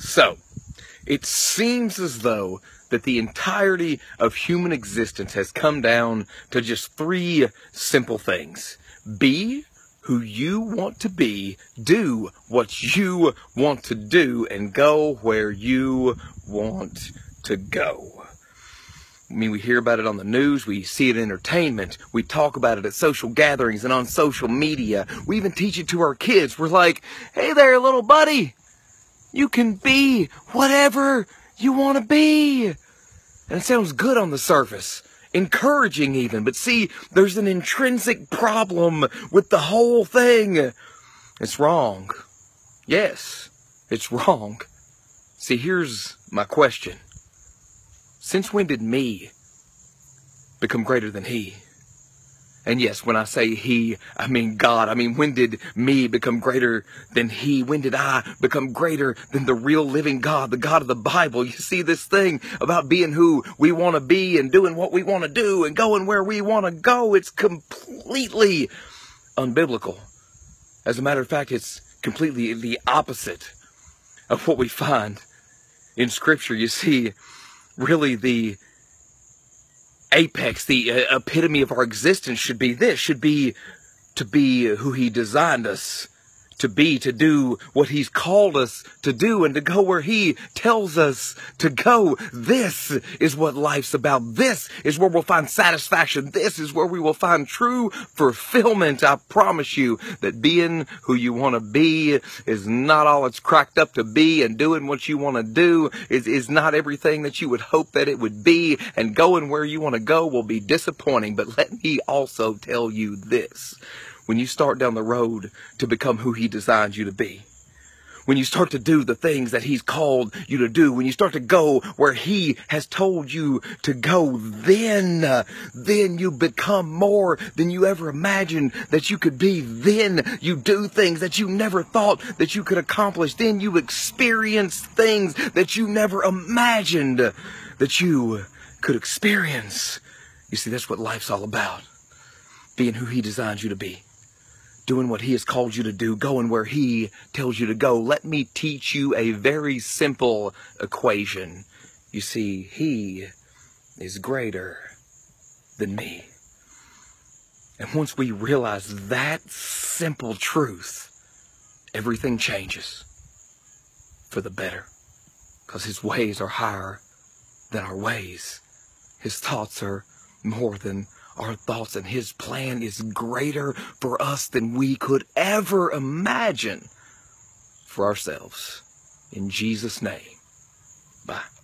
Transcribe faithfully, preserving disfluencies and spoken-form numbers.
So, it seems as though that the entirety of human existence has come down to just three simple things. Be who you want to be, do what you want to do, and go where you want to go. I mean, we hear about it on the news, we see it in entertainment, we talk about it at social gatherings and on social media. We even teach it to our kids. We're like, hey there, little buddy, you can be whatever you want to be. And it sounds good on the surface, encouraging even, but see, there's an intrinsic problem with the whole thing. It's wrong. Yes, it's wrong. See, here's my question. Since when did me become greater than he? And yes, when I say he, I mean God. I mean, when did me become greater than he? When did I become greater than the real living God, the God of the Bible? You see, this thing about being who we want to be and doing what we want to do and going where we want to go, it's completely unbiblical. As a matter of fact, it's completely the opposite of what we find in Scripture. You see, really the apex, the uh, epitome of our existence should be this, should be to be who he designed us to be, to do what he's called us to do, and to go where he tells us to go. This is what life's about. This is where we'll find satisfaction. This is where we will find true fulfillment. I promise you that being who you want to be is not all it's cracked up to be, and doing what you want to do is, is not everything that you would hope that it would be, and going where you want to go will be disappointing. But let me also tell you this. When you start down the road to become who he designed you to be, when you start to do the things that he's called you to do, when you start to go where he has told you to go, then, uh, then you become more than you ever imagined that you could be. Then you do things that you never thought that you could accomplish. Then you experience things that you never imagined that you could experience. You see, that's what life's all about. Being who he designed you to be. Doing what he has called you to do, going where he tells you to go. Let me teach you a very simple equation. You see, he is greater than me. And once we realize that simple truth, everything changes for the better. Because his ways are higher than our ways. His thoughts are more than our thoughts, and his plan is greater for us than we could ever imagine for ourselves. In Jesus' name, bye.